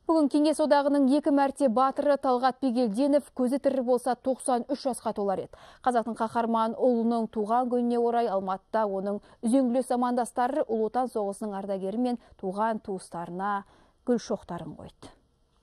Бүгін Кеңес одағының 2 мәрте батыры Талғат Бигелдинов көзі тірі болса 93 жасқа толар еді. Қазақтың қаһарман ұлының туған күніне орай Алматыда оның үзеңгілес замандастары Ұлы Отан соғысының ардагері мен туған туыстарына гүл шоқтарын қойды.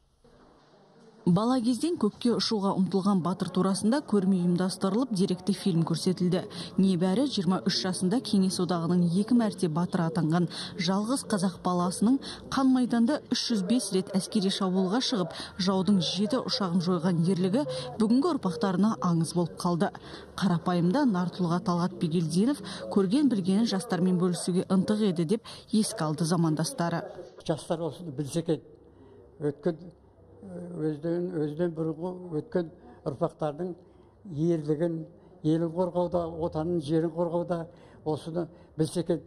Бала кезден көкке ұшуға ұмтылған батыр турасында көрме ұйымдастырылып, деректі фильм көрсетілді. Небәрі 23 жасында Кеңес одағының 2 мәрте батыр атанған жалғыз қазақ баласының қан майданда 305 рет әскери шабуылға шығып, жаудың 7 ұшағын жойған ерлігі бүгінгі ұрпақтарына аңыз болып қалды. Қарапайымда Нартұлға Талғат Бигелдинов көрген білгенін жастармен бөлісуге ынтық еді деп еске алды замандастары. Жастар осыны білсе екен, өзден бұрынғы өткен ұрпақтардың ерлігін, елін қорғауда, отанын, жерін қорғауда осыны білсе екен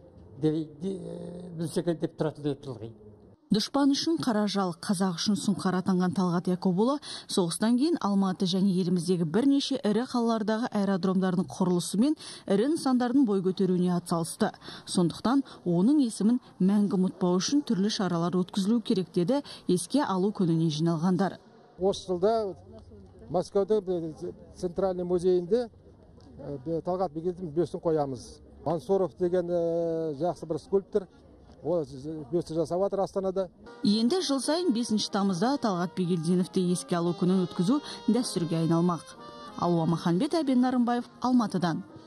деп тұратын еді. Дұшпан үшін қара жал, қазақ үшін сұңқар атанған Талғат Якобұлы соғыстан кейін Алматы және еліміздегі бірнеше ірі қалалардағы аэродромдардың құрылысы мен ірі нысандардың бой көтеруіне атсалысты. Сондықтан оның есімін мәңгі ұмытпау үшін түрлі шаралар өткізілу керек деді еске алу күніне жиналғандар. Осы жылда Москвада Центральный музейінде Талғат Бигелдинов бюстін қоямыз. Мансоров деген жақсы бір скульптор бюсті жасап жатыр Астанада. Енді жыл сайын 5 тамызда Талғат Бигелдиновты еске алу күнін өткізу дәстүрге айналмақ. Алуа Маханбет, Әбен Нарымбаев, Алматыдан.